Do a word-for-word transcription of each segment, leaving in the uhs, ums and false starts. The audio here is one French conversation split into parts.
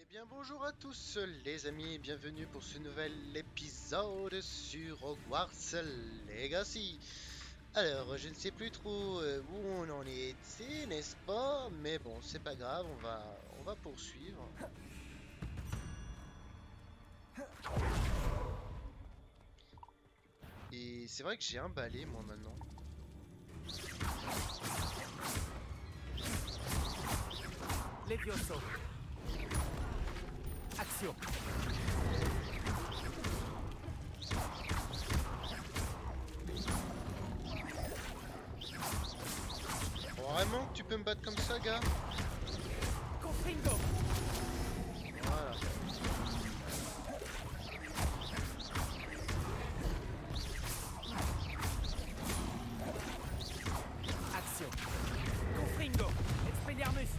bien bonjour à tous les amis, bienvenue pour ce nouvel épisode sur Hogwarts Legacy. Alors, je ne sais plus trop euh, où on en était, n'est-ce pas? Mais bon, c'est pas grave, on va, on va poursuivre. Et c'est vrai que j'ai un balai moi maintenant. Levioso. Action. Vraiment que tu peux me battre comme ça, gars? Confringo. Voilà. Action. Confringo. Expelliarmus.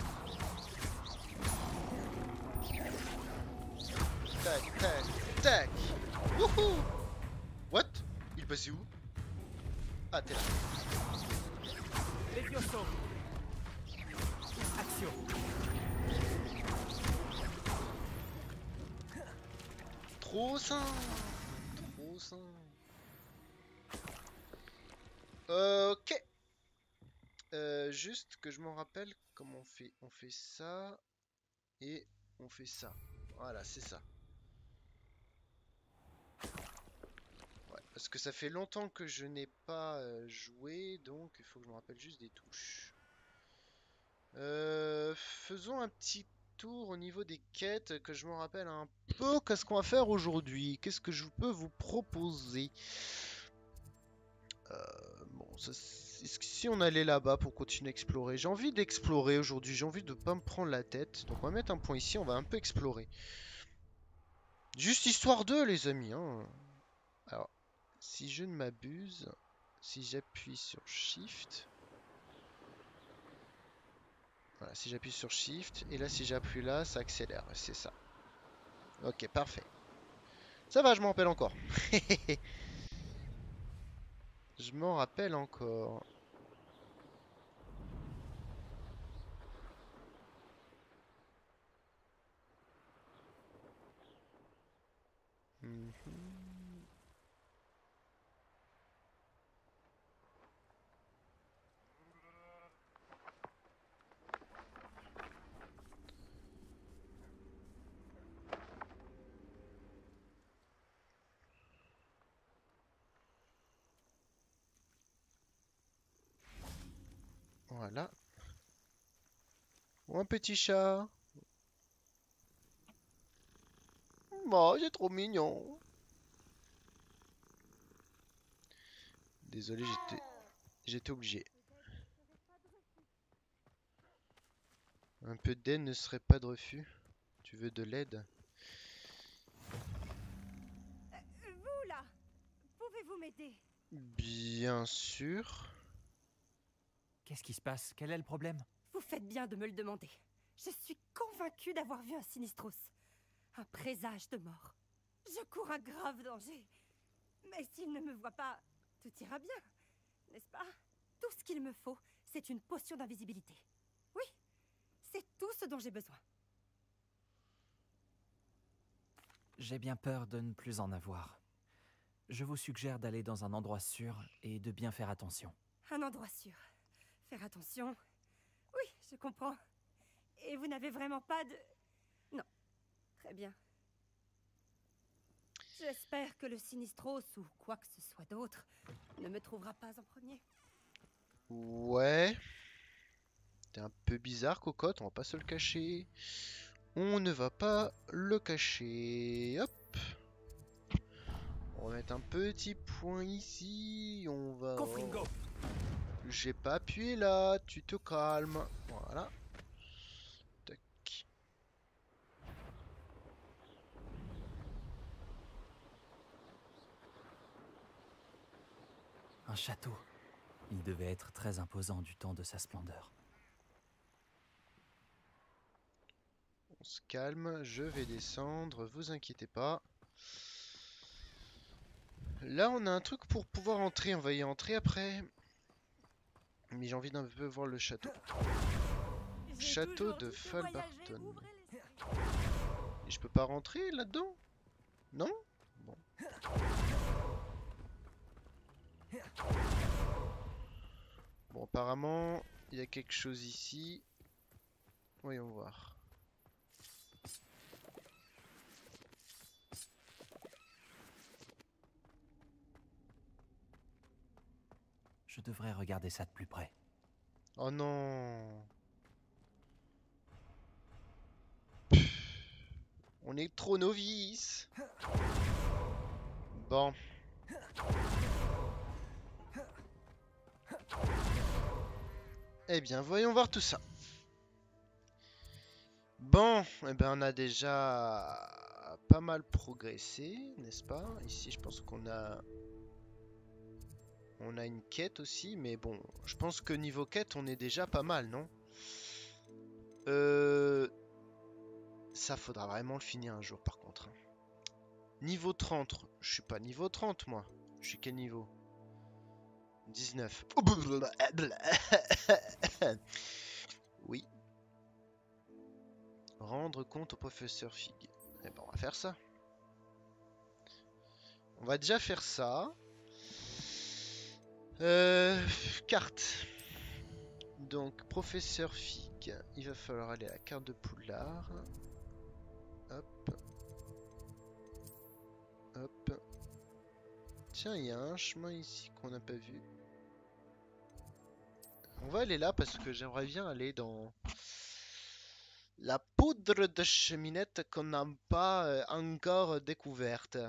Tac, tac, tac. Wouhou! What? Il est passé où? Ah, t'es là. Levioso. Action. Trop simple. Trop simple. Euh, ok. Euh, juste que je m'en rappelle comment on fait. On fait ça. Et on fait ça. Voilà, c'est ça. Ouais, parce que ça fait longtemps que je n'ai pas euh, joué. Donc il faut que je me rappelle juste des touches. Euh, faisons un petit tour au niveau des quêtes. Que je me rappelle un peu. Qu'est-ce qu'on va faire aujourd'hui? Qu'est-ce que je peux vous proposer? Euh, bon, ça, est-ce que si on allait là-bas pour continuer à explorer? J'ai envie d'explorer aujourd'hui, j'ai envie de pas me prendre la tête. Donc on va mettre un point ici, on va un peu explorer. Juste histoire d'eux, les amis. Hein. Alors, si je ne m'abuse, si j'appuie sur Shift... Voilà, si j'appuie sur Shift, et là si j'appuie là, ça accélère, c'est ça. Ok, parfait. Ça va, je m'en rappelle encore. Je m'en rappelle encore. Mhm. Voilà. Oh, un petit chat. Oh, c'est trop mignon. Désolé, j'étais j'étais obligé. Un peu d'aide ne serait pas de refus. Tu veux de l'aide? Vous là, pouvez-vous m'aider? Bien sûr. Qu'est-ce qui se passe? Quel est le problème? Vous faites bien de me le demander. Je suis convaincue d'avoir vu un Sinistros. Un présage de mort. Je cours un grave danger. Mais s'il ne me voit pas, tout ira bien, n'est-ce pas? Tout ce qu'il me faut, c'est une potion d'invisibilité. Oui, c'est tout ce dont j'ai besoin. J'ai bien peur de ne plus en avoir. Je vous suggère d'aller dans un endroit sûr et de bien faire attention. Un endroit sûr. Faire attention. Oui, je comprends. Et vous n'avez vraiment pas de... Non. Très bien. J'espère que le Sinistros ou quoi que ce soit d'autre ne me trouvera pas en premier. Ouais. T'es un peu bizarre, cocotte, on va pas se le cacher. On ne va pas le cacher. Hop. On va mettre un petit point ici. On va... Confringo. J'ai pas appuyé là, tu te calmes. Voilà. Tac. Un château. Il devait être très imposant du temps de sa splendeur. On se calme, je vais descendre, vous inquiétez pas. Là, on a un truc pour pouvoir entrer, on va y entrer après. Mais j'ai envie d'un peu voir le château. Château de Falbarton. Et je peux pas rentrer là-dedans? Non? Bon. Bon, apparemment, il y a quelque chose ici. Voyons voir. Je devrais regarder ça de plus près. Oh non! On est trop novices! Bon. Eh bien, voyons voir tout ça. Bon, eh ben, on a déjà pas mal progressé, n'est-ce pas? Ici, je pense qu'on a... On a une quête aussi, mais bon, je pense que niveau quête, on est déjà pas mal, non? Euh... Ça, faudra vraiment le finir un jour, par contre. Niveau trente. Je suis pas niveau trente, moi. Je suis quel niveau? dix-neuf. Oui. Rendre compte au professeur Fig. Eh ben, on va faire ça. On va déjà faire ça. Euh, carte. Donc, professeur Fig. Il va falloir aller à la carte de Poudlard. Hop. Hop. Tiens, il y a un chemin ici qu'on n'a pas vu. On va aller là parce que j'aimerais bien aller dans la poudre de cheminette qu'on n'a pas euh, encore découverte.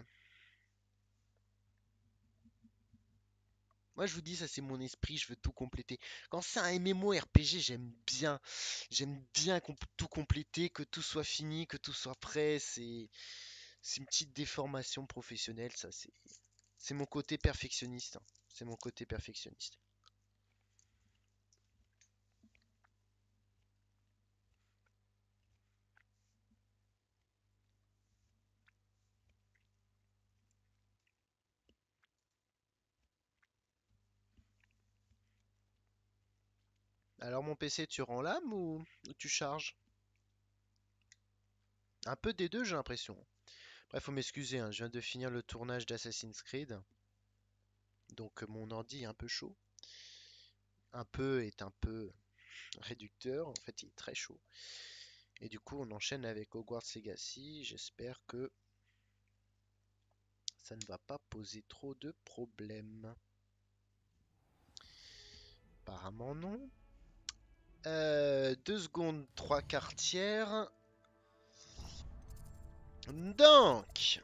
Moi je vous dis, ça c'est mon esprit, je veux tout compléter. Quand c'est un MMORPG, j'aime bien. J'aime bien com- tout compléter, que tout soit fini, que tout soit prêt. C'est c'est une petite déformation professionnelle, ça c'est c'est mon côté perfectionniste, hein. C'est mon côté perfectionniste. Alors mon P C, tu rends l'âme ou, ou tu charges? Un peu des deux, j'ai l'impression. Bref, faut m'excuser, hein, je viens de finir le tournage d'Assassin's Creed. Donc euh, mon ordi est un peu chaud. Un peu est un peu réducteur, en fait il est très chaud. Et du coup on enchaîne avec Hogwarts Legacy. J'espère que ça ne va pas poser trop de problèmes. Apparemment non. Euh, deux secondes, trois quartières. Donc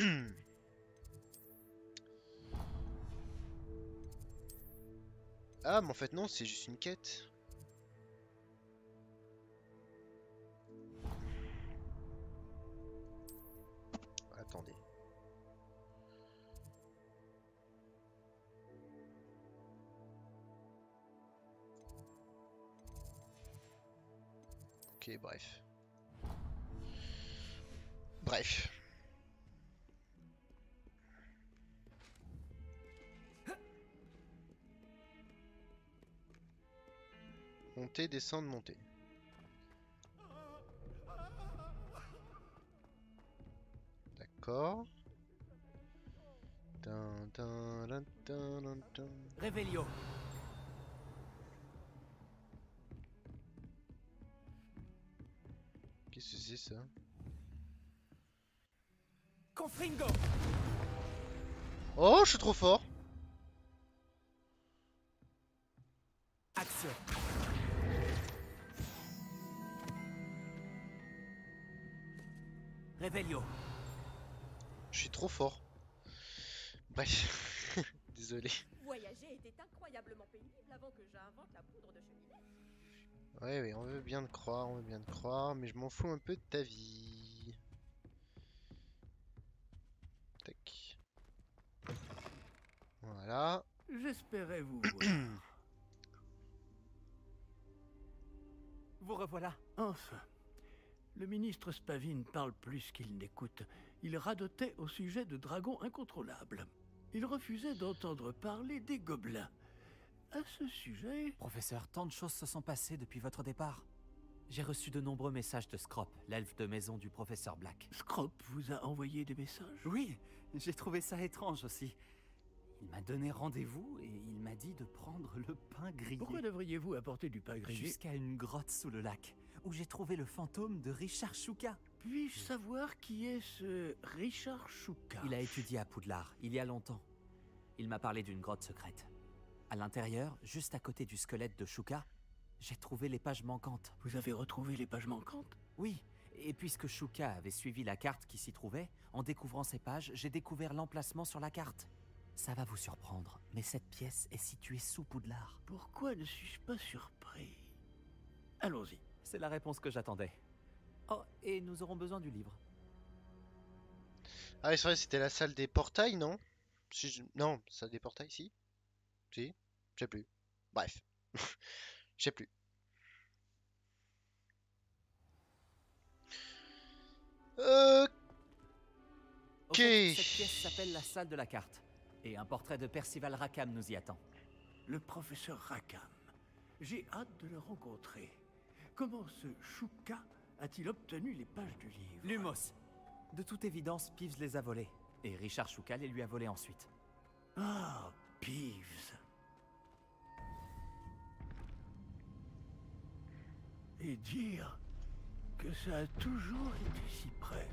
ah, mais en fait, non, c'est juste une quête. Attendez. Ok, bref. Bref. Monter, descendre, monter. D'accord. Dun, dun, dun, dun, dun, dun. Revelio. Qu'est-ce que c'est ça? Confringo. Oh, je suis trop fort! Action. Revelio. Je suis trop fort. Bref. Désolé. Voyager était incroyablement pénible avant que j'invente la poudre de cheminée. Ouais, oui, on veut bien te croire, on veut bien te croire, mais je m'en fous un peu de ta vie. Tac. Voilà. J'espérais vous voir. Vous revoilà. Enfin, le ministre Spavin parle plus qu'il n'écoute. Il radotait au sujet de dragons incontrôlables. Il refusait d'entendre parler des gobelins. À ce sujet... Professeur, tant de choses se sont passées depuis votre départ. J'ai reçu de nombreux messages de Scrop, l'elfe de maison du professeur Black. Scrop vous a envoyé des messages? Oui, j'ai trouvé ça étrange aussi. Il m'a donné rendez-vous et il m'a dit de prendre le pain grillé. Pourquoi devriez-vous apporter du pain grillé? Jusqu'à une grotte sous le lac, où j'ai trouvé le fantôme de Richard Shuka. Puis-je savoir qui est ce Richard Shuka? Il a étudié à Poudlard, il y a longtemps. Il m'a parlé d'une grotte secrète. À l'intérieur, juste à côté du squelette de Shuka, j'ai trouvé les pages manquantes. Vous avez retrouvé les pages manquantes? Oui, et puisque Shuka avait suivi la carte qui s'y trouvait, en découvrant ces pages, j'ai découvert l'emplacement sur la carte. Ça va vous surprendre, mais cette pièce est située sous Poudlard. Pourquoi ne suis-je pas surpris? Allons-y. C'est la réponse que j'attendais. Oh, et nous aurons besoin du livre. Ah oui, c'est vrai, c'était la salle des portails, non? Si je- Non, salle des portails, si? Si? Je sais plus. Bref. Je sais plus. Euh... Au fait, cette pièce s'appelle la salle de la carte. Et un portrait de Percival Rackham nous y attend. Le professeur Rackham. J'ai hâte de le rencontrer. Comment ce Shuka a-t-il obtenu les pages du livre? Lumos. De toute évidence, Peeves les a volés. Et Richard Shuka les lui a volés ensuite. Ah, Peeves. Et dire que ça a toujours été si près.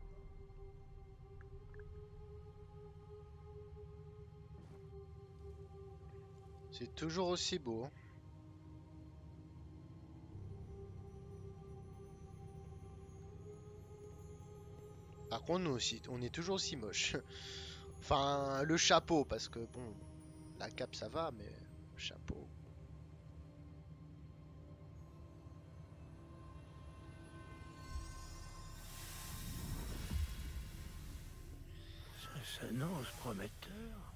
C'est toujours aussi beau. Hein. Par contre, nous aussi, on est toujours aussi moche. Enfin, le chapeau, parce que bon, la cape ça va, mais le chapeau. Ça s'annonce prometteur.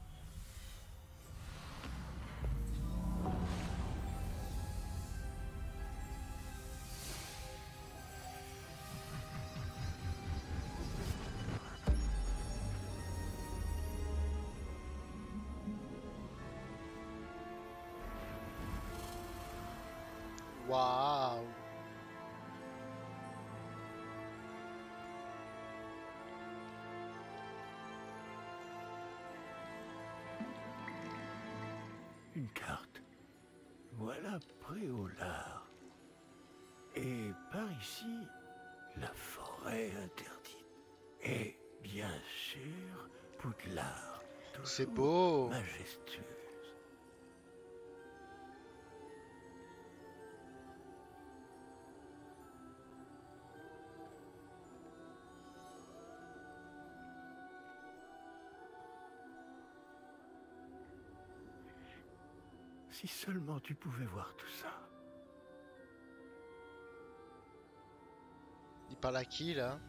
Waouh! Une carte. Voilà Préolard. Et par ici, la forêt interdite. Et bien sûr, Poudlard. C'est toujours beau! majestueuse. Si seulement tu pouvais voir tout ça. Il parle à qui là?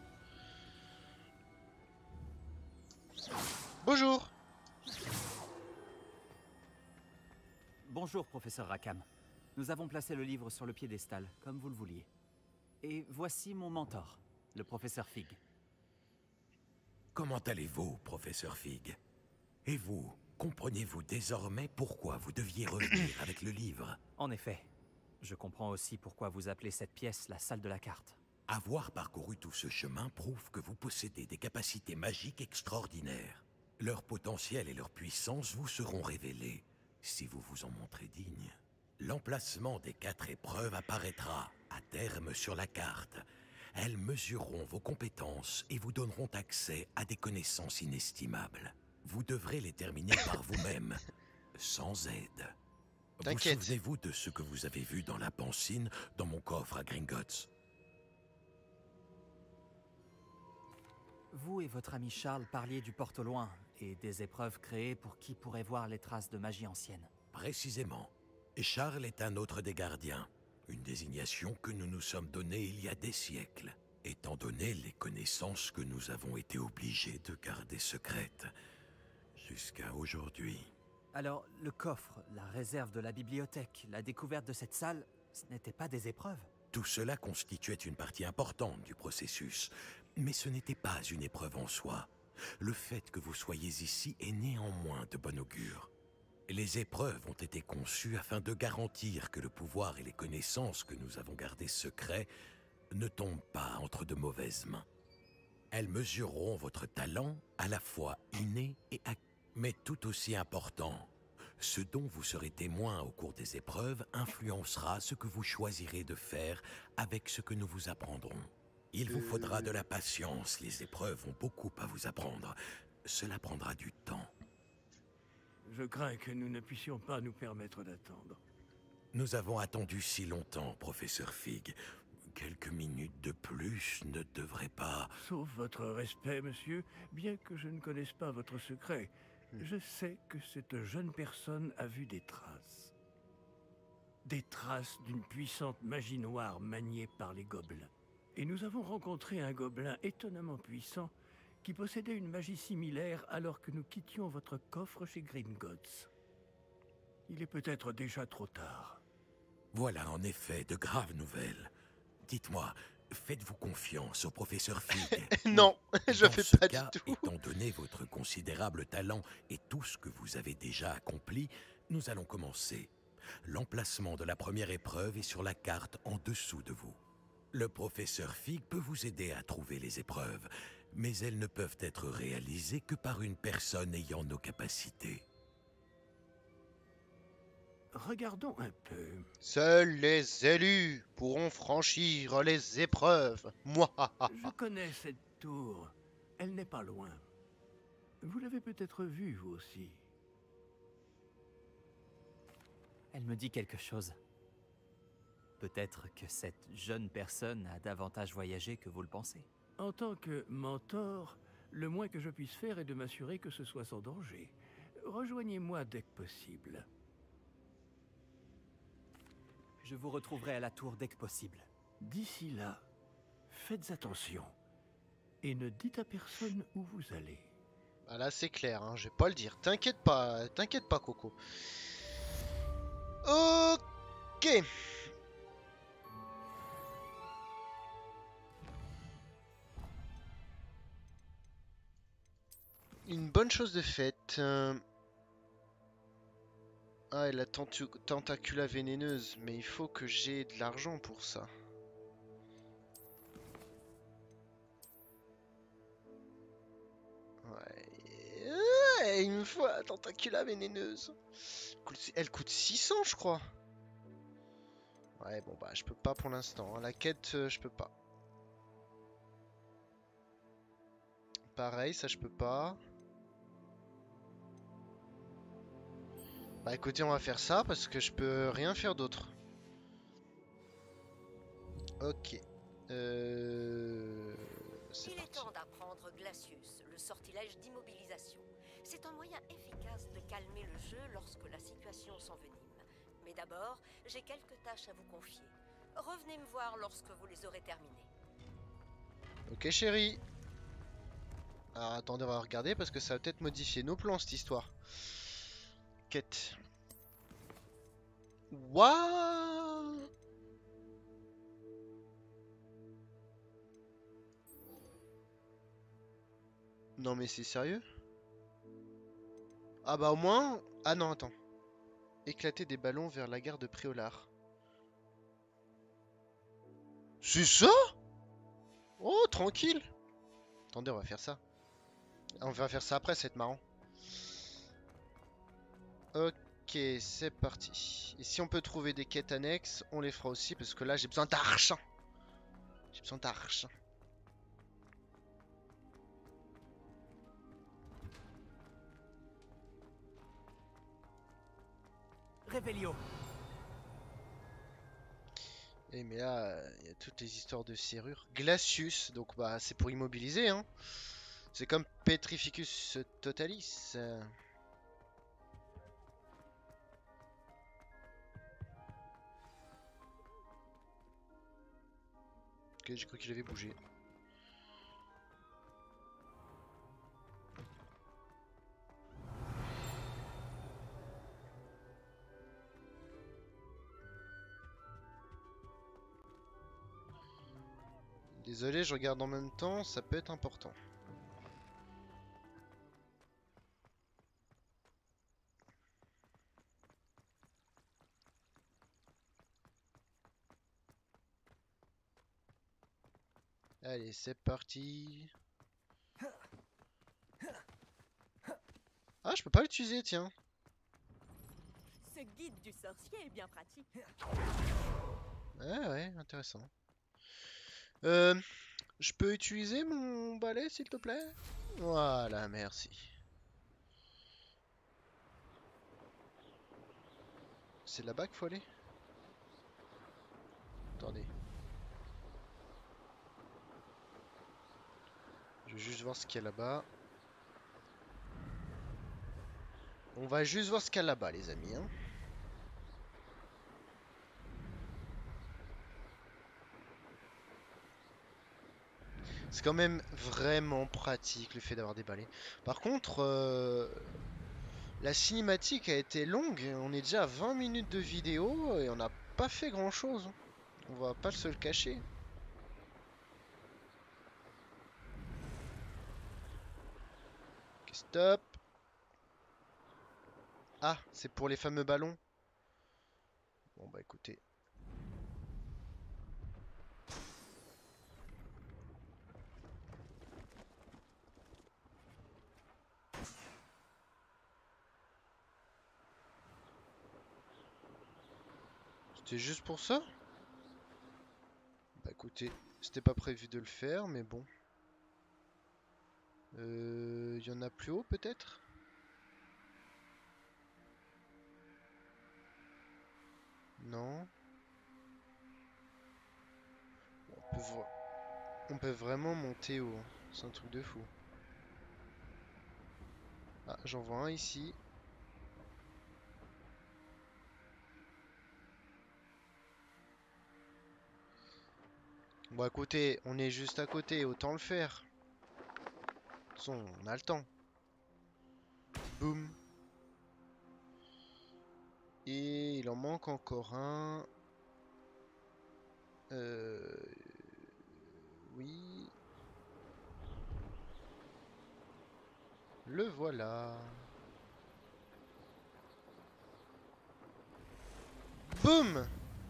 Bonjour! Bonjour, professeur Rackham. Nous avons placé le livre sur le piédestal, comme vous le vouliez. Et voici mon mentor, le professeur Fig. Comment allez-vous, professeur Fig? Et vous, comprenez-vous désormais pourquoi vous deviez revenir avec le livre? En effet, je comprends aussi pourquoi vous appelez cette pièce la salle de la carte. Avoir parcouru tout ce chemin prouve que vous possédez des capacités magiques extraordinaires. Leur potentiel et leur puissance vous seront révélés si vous vous en montrez digne. L'emplacement des quatre épreuves apparaîtra à terme sur la carte. Elles mesureront vos compétences et vous donneront accès à des connaissances inestimables. Vous devrez les terminer par vous-même, sans aide. Vous T'inquiète. souvenez-vous de ce que vous avez vu dans la pancine dans mon coffre à Gringotts? Vous et votre ami Charles parliez du porte au loin et des épreuves créées pour qui pourrait voir les traces de magie ancienne. Précisément. Et Charles est un autre des gardiens, une désignation que nous nous sommes donnée il y a des siècles, étant donné les connaissances que nous avons été obligés de garder secrètes jusqu'à aujourd'hui. Alors, le coffre, la réserve de la bibliothèque, la découverte de cette salle, ce n'étaient pas des épreuves? Tout cela constituait une partie importante du processus, mais ce n'était pas une épreuve en soi. Le fait que vous soyez ici est néanmoins de bon augure. Les épreuves ont été conçues afin de garantir que le pouvoir et les connaissances que nous avons gardées secrets ne tombent pas entre de mauvaises mains. Elles mesureront votre talent à la fois inné et acquis. Mais tout aussi important, ce dont vous serez témoin au cours des épreuves influencera ce que vous choisirez de faire avec ce que nous vous apprendrons. Il vous faudra de la patience, les épreuves ont beaucoup à vous apprendre. Cela prendra du temps. Je crains que nous ne puissions pas nous permettre d'attendre. Nous avons attendu si longtemps, professeur Fig. Quelques minutes de plus ne devraient pas... Sauf votre respect, monsieur, bien que je ne connaisse pas votre secret, je sais que cette jeune personne a vu des traces. Des traces d'une puissante magie noire maniée par les gobelins. Et nous avons rencontré un gobelin étonnamment puissant qui possédait une magie similaire alors que nous quittions votre coffre chez Gringotts. Il est peut-être déjà trop tard. Voilà en effet de graves nouvelles. Dites-moi, faites-vous confiance au professeur Fig? Non, je Dans fais ce pas cas, du tout. étant donné votre considérable talent et tout ce que vous avez déjà accompli, nous allons commencer. L'emplacement de la première épreuve est sur la carte en dessous de vous. Le professeur Fig peut vous aider à trouver les épreuves, mais elles ne peuvent être réalisées que par une personne ayant nos capacités. Regardons un peu. Seuls les élus pourront franchir les épreuves. Moi. Je connais cette tour. Elle n'est pas loin. Vous l'avez peut-être vue, vous aussi. Elle me dit quelque chose. Peut-être que cette jeune personne a davantage voyagé que vous le pensez. En tant que mentor, le moins que je puisse faire est de m'assurer que ce soit sans danger. Rejoignez-moi dès que possible. Je vous retrouverai à la tour dès que possible. D'ici là, faites attention. Et ne dites à personne où vous allez. Ah là c'est clair, hein, je vais pas le dire. T'inquiète pas, t'inquiète pas Coco. Ok. Une bonne chose de faite. Euh... Ah, et la tentu- tentacula vénéneuse, mais il faut que j'ai de l'argent pour ça. Ouais. Ouais, il me faut la tentacula vénéneuse. Elle coûte six cents, je crois. Ouais, bon, bah, je peux pas pour l'instant. La quête, euh, je peux pas. Pareil, ça, je peux pas. Bah écoutez, on va faire ça parce que je peux rien faire d'autre. Ok. Euh... C'est Il est parti. temps d'apprendre Glacius, le sortilège d'immobilisation. C'est un moyen efficace de calmer le jeu lorsque la situation s'envenime. Mais d'abord, j'ai quelques tâches à vous confier. Revenez me voir lorsque vous les aurez terminées. Ok chérie. Alors attendez, on va regarder parce que ça va peut-être modifier nos plans cette histoire. Quête. Waouh. Non mais c'est sérieux? Ah bah au moins... Ah non attends. Éclater des ballons vers la gare de Préolard. C'est ça? Oh tranquille. Attendez, on va faire ça. On va faire ça après, ça va être marrant. Ok, c'est parti. Et si on peut trouver des quêtes annexes, on les fera aussi parce que là j'ai besoin d'argent. J'ai besoin d'argent. Révélio. Et mais là, il y a toutes les histoires de serrures. Glacius, donc bah c'est pour immobiliser, hein. C'est comme Petrificus Totalis. euh. Ok, j'ai cru qu'il avait bougé. Désolé, je regarde en même temps, ça peut être important. Allez, c'est parti. Ah, je peux pas l'utiliser, tiens. Ce guide du sorcier est bien pratique. Ouais, ouais, intéressant. Euh, je peux utiliser mon balai, s'il te plaît? Voilà, merci. C'est là-bas qu'il faut aller? Attendez. Je vais juste voir ce qu'il y a là-bas. On va juste voir ce qu'il y a là-bas, les amis, hein. C'est quand même vraiment pratique le fait d'avoir des balais. Par contre, euh, la cinématique a été longue. On est déjà à vingt minutes de vidéo et on n'a pas fait grand-chose. On va pas se le cacher. Ok, stop. Ah, c'est pour les fameux ballons. Bon bah écoutez. C'était juste pour ça? Bah écoutez, c'était pas prévu de le faire, mais bon. Euh, il y en a plus haut peut-être? Non. On peut, vo- on peut vraiment monter haut. C'est un truc de fou. Ah, j'en vois un ici. Bon écoutez, on est juste à côté, autant le faire. De toute façon, on a le temps. Boum. Et il en manque encore un. Euh... Oui. Le voilà. Boum!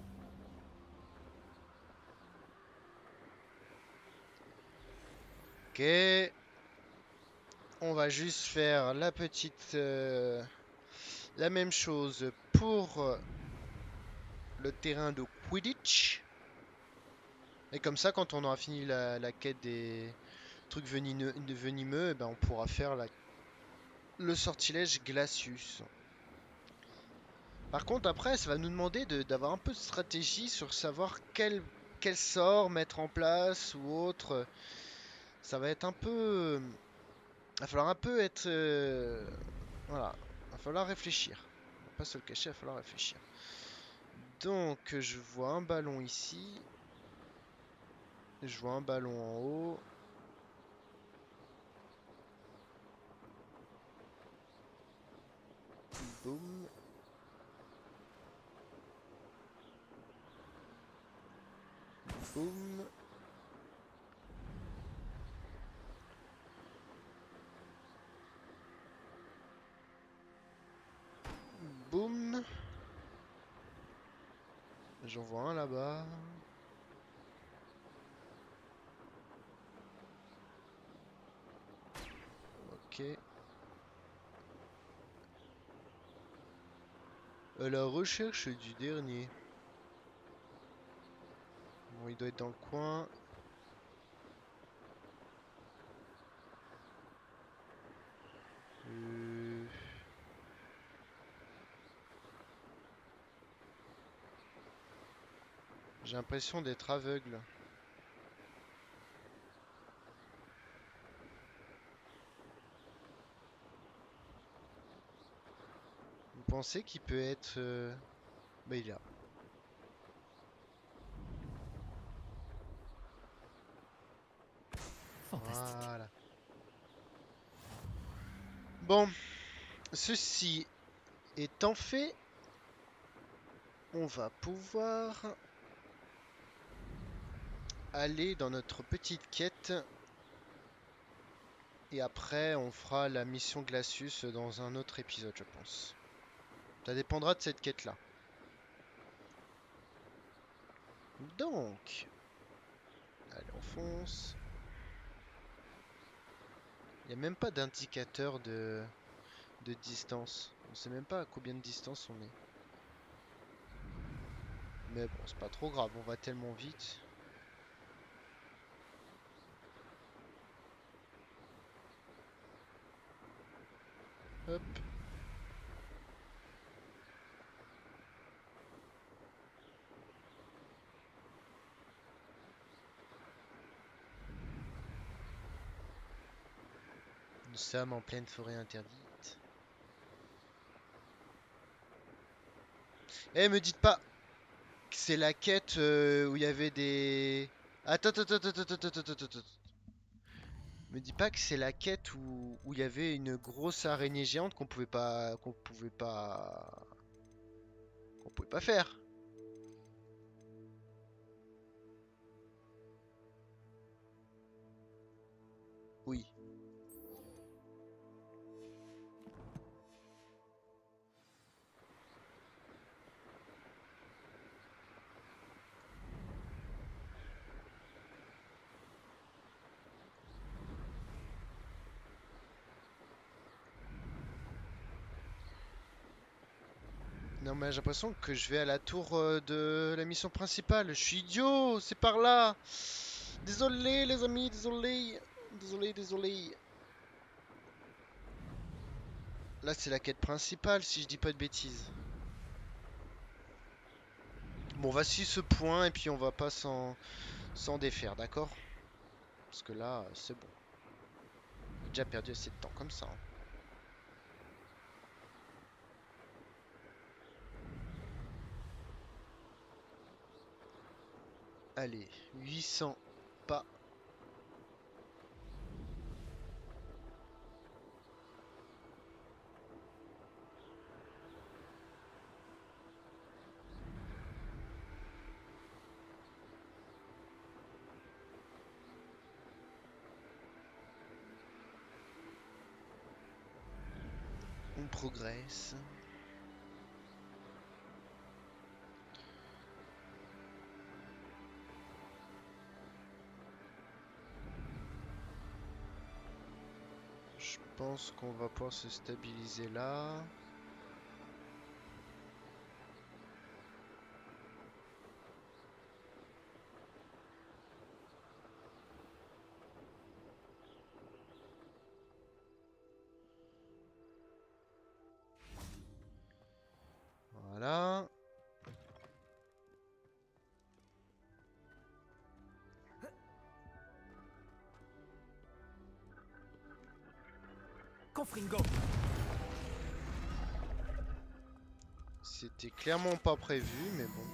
Ok. On va juste faire la petite... euh, la même chose pour euh, le terrain de Quidditch. Et comme ça, quand on aura fini la, la quête des trucs venineux, venimeux, eh ben on pourra faire la, le sortilège Glacius. Par contre, après, ça va nous demander de- d'avoir un peu de stratégie sur savoir quel, quel sort mettre en place ou autre. Ça va être un peu... Il va falloir un peu être... euh, Voilà. Il va falloir réfléchir. On va pas se le cacher, il va falloir réfléchir. Donc, je vois un ballon ici. Je vois un ballon en haut. Boum. Boum. Boum. J'en vois un là-bas. Ok. À la recherche du dernier. Bon, il doit être dans le coin. Euh... J'ai l'impression d'être aveugle. Vous pensez qu'il peut être... euh, Bah il est là. Fantastique. Voilà. Bon, ceci étant fait, on va pouvoir aller dans notre petite quête. Et après, on fera la mission Glacius dans un autre épisode, je pense. Ça dépendra de cette quête-là. Donc, Allez, on fonce. Il n'y a même pas d'indicateur de... de distance. On sait même pas à combien de distance on est. Mais bon, c'est pas trop grave, on va tellement vite. Hop. Nous sommes en pleine forêt interdite. Eh, me dites pas que c'est la quête euh, où il y avait des... Attends, attends, attends, attends, attends, attends, attends, attends. Me dis pas que c'est la quête où où il y avait une grosse araignée géante qu'on pouvait pas... qu'on pouvait pas... qu'on pouvait pas faire. Oui. Non mais j'ai l'impression que je vais à la tour euh, de la mission principale. Je suis idiot, c'est par là. Désolé les amis, désolé. Désolé, désolé. Là c'est la quête principale si je dis pas de bêtises. Bon, voici ce point et puis on va pas s'en s'en défaire, d'accord? Parce que là, c'est bon. J'ai déjà perdu assez de temps comme ça, hein. Allez, huit cents pas. On progresse. Je pense qu'on va pouvoir se stabiliser là. Voilà. Confringo. C'était clairement pas prévu, mais bon.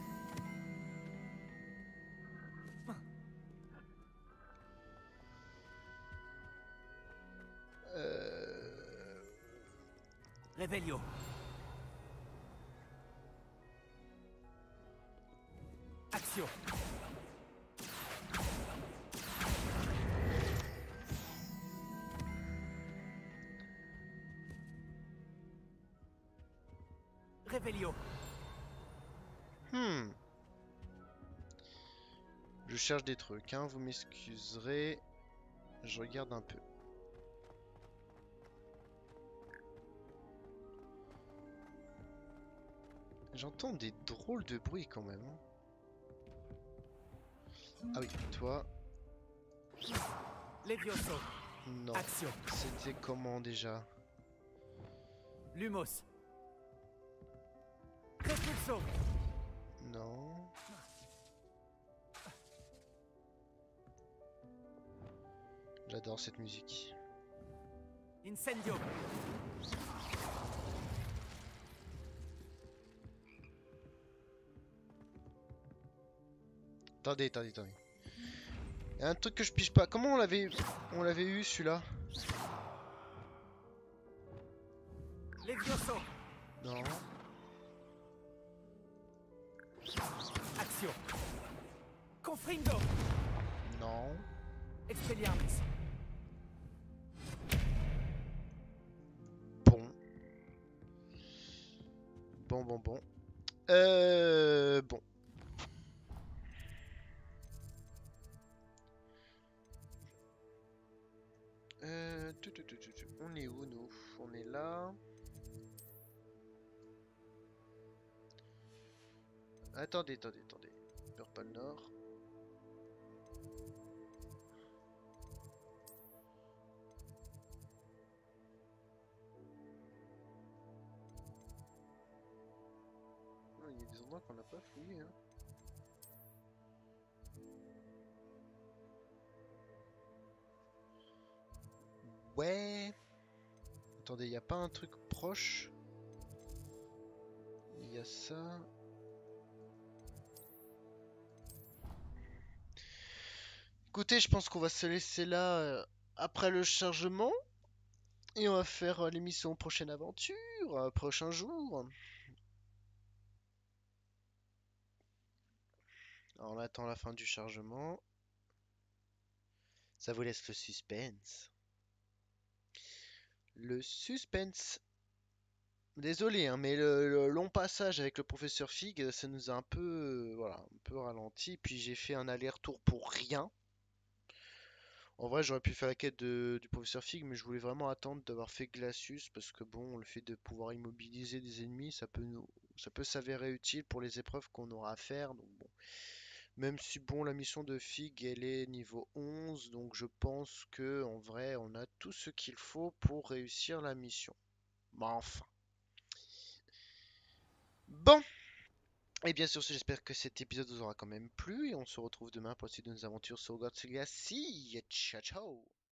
Euh... Revelio. Axio. Revelio. Hmm. Je cherche des trucs, hein, vous m'excuserez. Je regarde un peu. J'entends des drôles de bruits quand même, hein. Ah oui, toi. Levioso. Non. Axio. C'était comment déjà? Lumos. Repulso. Non. J'adore cette musique. Incendio. Attendez, attendez, attendez. Il y a un truc que je pige pas. Comment on l'avait on l'avait eu celui-là? Levioso. Non. Axio. Confringo. Non. Expelliarmus. Bon. Bon, bon, bon. Euh... Bon. On est où nous? On est là. Attendez, attendez, attendez. Purple Nord. Non, il y a des endroits qu'on n'a pas fouillés, hein. Ouais. Attendez, il n'y a pas un truc proche? Il y a ça. Écoutez, je pense qu'on va se laisser là euh, après le chargement. Et on va faire euh, l'émission Prochaine Aventure, euh, prochain jour. Alors, on attend la fin du chargement. Ça vous laisse le suspense. Le suspense. Désolé, hein, mais le, le long passage avec le professeur Fig, ça nous a un peu, euh, voilà, un peu ralenti. Puis j'ai fait un aller-retour pour rien. En vrai, j'aurais pu faire la quête de- du professeur Fig, mais je voulais vraiment attendre d'avoir fait Glacius parce que bon, le fait de pouvoir immobiliser des ennemis, ça peut nous, ça peut s'avérer utile pour les épreuves qu'on aura à faire. Donc bon, même si bon, la mission de Fig, elle est niveau onze, donc je pense que en vrai, on a tout ce qu'il faut pour réussir la mission. Bah enfin. Bon. Et bien sûr, j'espère que cet épisode vous aura quand même plu et on se retrouve demain pour la suite de nos aventures sur Hogwarts Legacy. Ciao ciao.